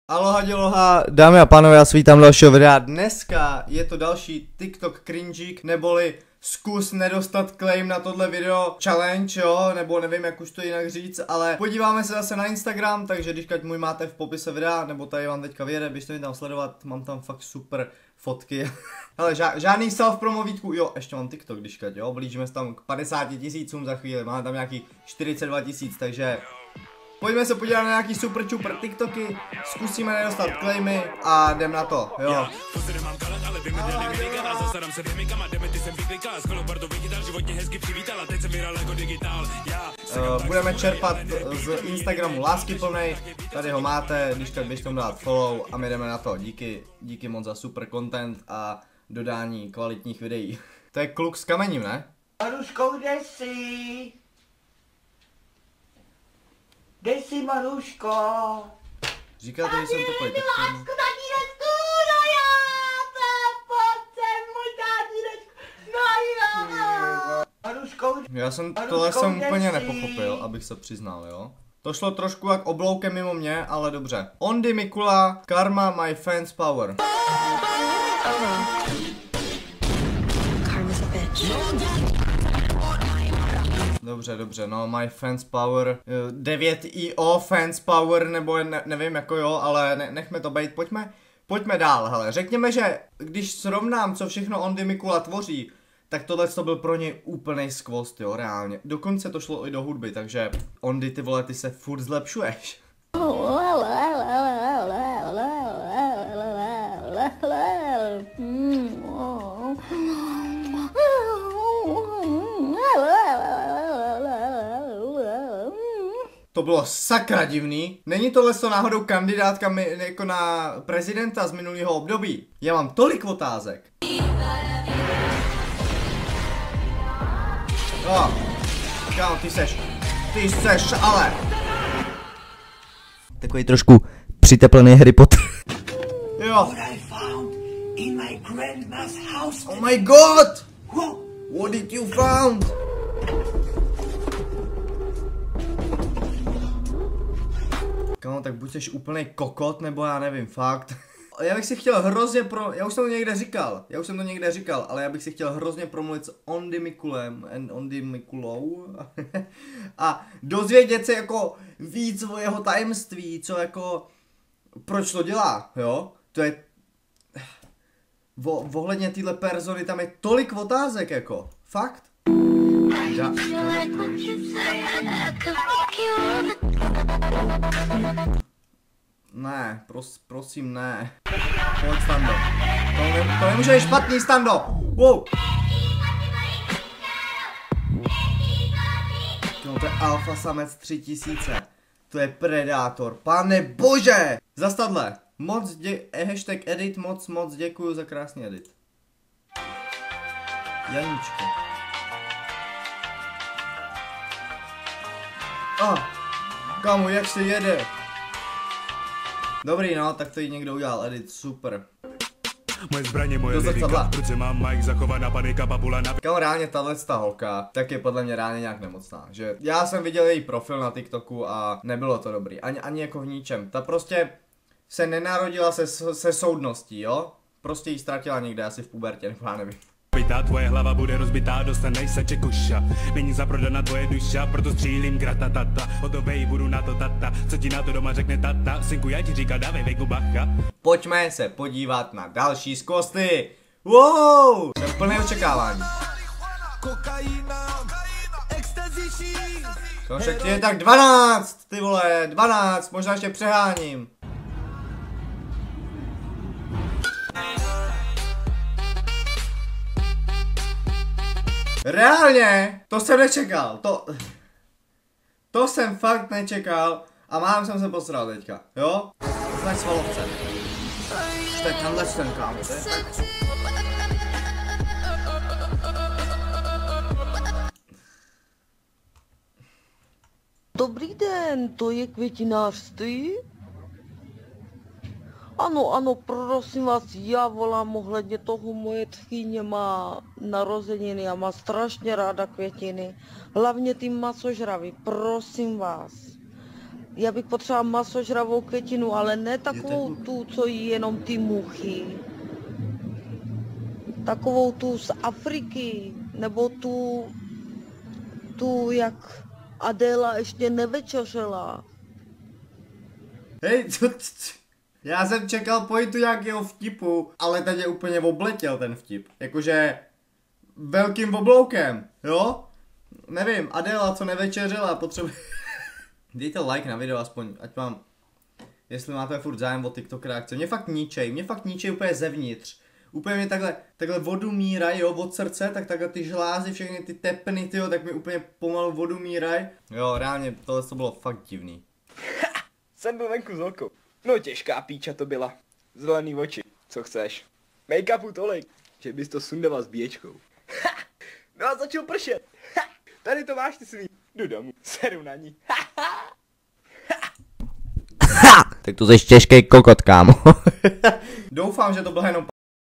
Aloha děloha, dámy a pánové, já svítám dalšího videa. Dneska je to další TikTok cringeík, neboli zkus nedostat claim na tohle video challenge, jo, nebo nevím jak už to jinak říct, ale podíváme se zase na Instagram, takže když můj máte v popise videa, nebo tady vám teďka vyjede, běžte mi tam sledovat, mám tam fakt super fotky. Hele, žádný self-promo výtku, jo, ještě mám TikTok, když jo, blížíme se tam k 50 000 za chvíli, máme tam nějaký 42 000, takže pojďme se podívat na nějaký super čuper TikToky, zkusíme nedostat claimy a jdem na to, jo. Budeme čerpat z Instagramu Láskyplnej, tady ho máte, když tak běžte mu dát follow a my jdeme na to, díky moc za super content a dodání kvalitních videí. To je kluk s kamením, ne? Maruško, kde jsi? Kde jsi, Maruško? Říkáte, že jsem takový tak Lásku, tatínečku, no já to pojď můj tatínečku, no já. Maruško, já jsem tohle jsem úplně nepochopil, abych se přiznal, jo. To šlo trošku jak obloukem mimo mě, ale dobře. Ondy Mikula, Karma, my fans power. Dobře, no, my fans power, 9IO fans power, nebo nevím jako jo, ale nechme to bejt, pojďme dál, hele, řekněme, že když srovnám, co všechno Ondy Mikula tvoří, tak tohle to byl pro něj úplnej skvost, jo, reálně, dokonce to šlo i do hudby, takže Ondy, ty vole, ty se furt zlepšuješ. To bylo sakra divný. Není tohle to náhodou kandidátka jako na prezidenta z minulého období? Já mám tolik otázek. Jo, kámo, ty seš, ale. Takový trošku přiteplený Harry Potter. Jo. Oh my god! What did you found? Kámo, tak buď jsi úplnej kokot, nebo já nevím, fakt. Já bych si chtěl hrozně já už jsem to někde říkal, ale já bych si chtěl hrozně promluvit s Ondy Mikulem, Ondy Mikulou a dozvědět se jako víc o jeho tajemství, co jako, proč to dělá, jo? To je, ohledně téhle persony tam je tolik otázek, jako, fakt. Ne, prosím ne. Pojď, Stando. To nemůže být špatný, Stando. Wow. To je alfa samec 3000. To je predátor. Pane bože. Zastadle. Hashtag edit, moc děkuju za krásný edit. Janíčko. Kámo, jak se jede? Dobrý, no, tak to jí někdo udělal edit, super. Moje zbraně, moje lirika, proč mám Mike zachovaná panika, babula na... Kámo, reálně tato holka, tak je podle mě reálně nějak nemocná, že já jsem viděl její profil na TikToku a nebylo to dobrý, ani jako v ničem, ta prostě se nenarodila se soudností, jo? Prostě jí ztratila někde asi v pubertě, nebo já nevím. Tvoje hlava bude rozbitá, dostaneš se čekuša. Není zaprodaná tvoje duša, proto střílím gratatata. Hotovej, budu na to tata, co ti na to doma řekne tata. Synku, já ti říkal, dávej vejku bacha. Pojďme se podívat na další skvosty. Wow, jsem plný očekávání. To však je tak 12, ty vole, 12, možná ještě přeháním. Reálně, to jsem nečekal, to jsem fakt nečekal a mám jsem se posral teďka, jo? Znač svalovce. To je tenhle ten, kámo, to je tak. Dobrý den, to je květinářství? Ano, prosím vás, já volám ohledně toho, moje tchýně má narozeniny a má strašně ráda květiny. Hlavně ty masožravý, prosím vás. Já bych potřebovala masožravou květinu, ale ne takovou tu, co jí jenom ty muchy. Takovou tu z Afriky, nebo tu jak Adéla ještě nevečeřela. Hej, já jsem čekal pointu nějakého vtipu, ale teď je úplně obletěl ten vtip. Jakože velkým obloukem, jo? Nevím, Adéla, co nevečeřila, potřebuje... Dejte like na video aspoň, ať mám... Jestli máte furt zájem o TikTok reakce. Mě fakt ničej úplně zevnitř. Úplně mě takhle vodu míraj, jo, od srdce, tak takhle ty žlázy, všechny ty tepny, tyjo, tak mi úplně pomalu vodu míraj. Jo, reálně, tohle to bylo fakt divný. Jsem byl venku s holkou. No těžká píča to byla. Zelený oči, co chceš. Make-upu tolik, že bys to sundala s bíječkou. No a začal pršet. Tady to máš ty svý. Jdu domů, seru na ní. Tak to jsi těžký kokot, kámo. Doufám, že to bylo jenom...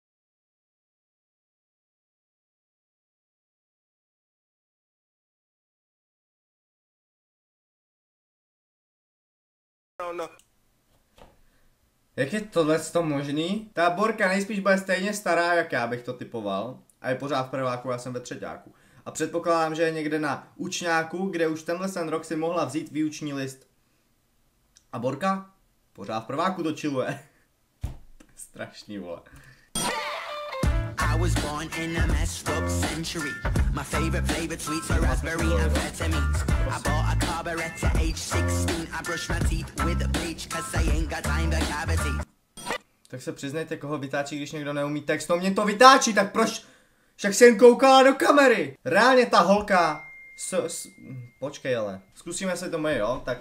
No. Jak je tohleto možný? Ta Borka nejspíš bude stejně stará, jak já bych to typoval. A je pořád v prváku, já jsem ve třeťáku. A předpokládám, že je někde na učňáku, kde už tenhle rok si mohla vzít výuční list. A Borka? Pořád v prváku to chilluje. Strašný, vole. I was born in a messed up century. My favorite flavored sweets are raspberry and amphetamines. I bought a carburetor at age 16. I brush my teeth with a bleach cause I ain't got time for cavity. Tak se přiznejte, koho vytáčí, když někdo neumí text. No mě to vytáčí, tak proč? Však jsem jen koukala do kamery. Reálně ta holka... Počkej ale. Zkusíme se to my, jo? Tak...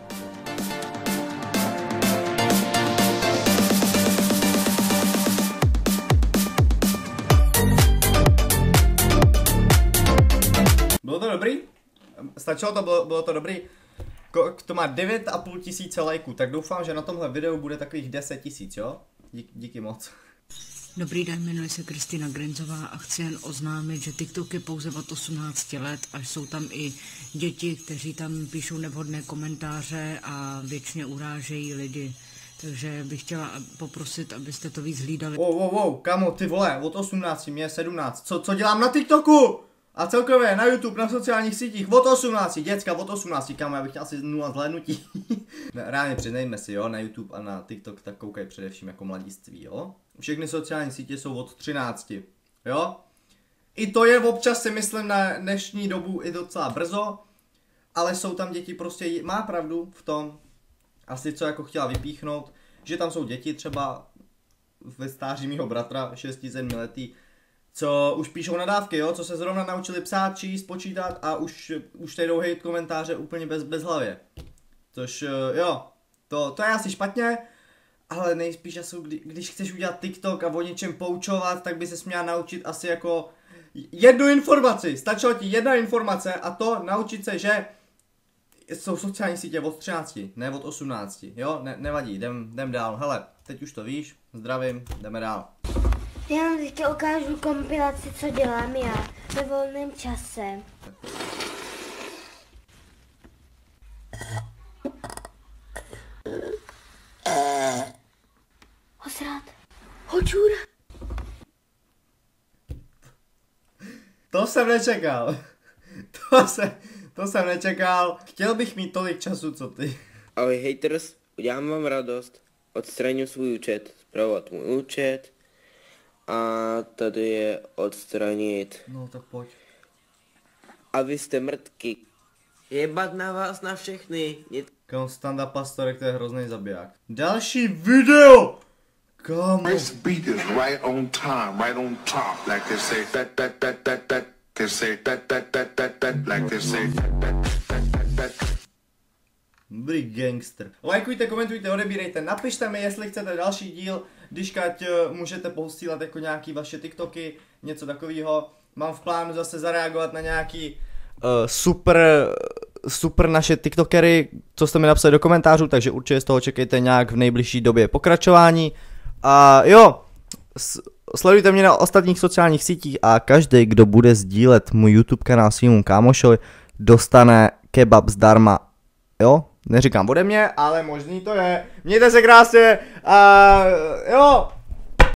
Bylo to dobrý? Stačilo to, bylo to dobrý? To má 9,5 tisíce lajků, tak doufám, že na tomhle videu bude takových 10 000, jo? Díky moc. Dobrý den, jmenuji se Kristýna Grenzová a chci jen oznámit, že TikTok je pouze od 18 let a jsou tam i děti, kteří tam píšou nevhodné komentáře a věčně urážejí lidi. Takže bych chtěla poprosit, abyste to víc hlídali. Wow, kamo, ty vole, od 18, mě je 17. Co dělám na TikToku? A celkově na YouTube, na sociálních sítích, od 18, děcka, od 18, kamo, já bych chtěl asi 0 zhlédnutí. Reálně přiznejme si, jo, na YouTube a na TikTok tak koukají především jako mladiství, jo. Všechny sociální sítě jsou od 13, jo. I to je občas, si myslím, na dnešní dobu i docela brzo, ale jsou tam děti, prostě má pravdu v tom, asi co jako chtěla vypíchnout, že tam jsou děti třeba ve stáří mýho bratra, 6-7 letý, co už píšou nadávky, jo, co se zrovna naučili psát, číst, počítat a už tady jdou hejt komentáře úplně bez hlavě. Což jo, to je asi špatně, ale nejspíš asi, když chceš udělat TikTok a o něčem poučovat, tak by ses měla naučit asi jako jednu informaci. Stačilo ti jedna informace a to naučit se, že jsou sociální sítě od 13, ne od 18, jo, nevadí, jdem dál. Hele, teď už to víš, zdravím, jdeme dál. Já vám teďka ukážu kompilaci, co dělám já ve volném čase. Hosrát. Hočůra. To jsem nečekal. To jsem nečekal. Chtěl bych mít tolik času, co ty. Ahoj haters, udělám vám radost. Odstraňuji svůj účet, zpravovat můj účet. A tady je odstranit. No tak pojď. A vy jste mrtky. Jebat na vás na všechny. Konstanta Pastorek, to je hrozný zabiják. Další video! Come This beat is right on time, right on top. Like they say that. They say that. Like they say that. Dobrý gangster. Lajkujte, komentujte, odebírejte, napište mi, jestli chcete další díl, když můžete posílat jako nějaký vaše TikToky, něco takového. Mám v plánu zase zareagovat na nějaký super naše TikTokery, co jste mi napsali do komentářů, takže určitě z toho čekejte nějak v nejbližší době pokračování. A jo, sledujte mě na ostatních sociálních sítích a každý, kdo bude sdílet můj YouTube kanál svýmu kámošovi, dostane kebab zdarma. Jo? Neříkám ode mě, ale možný to je. Mějte se krásně a jo.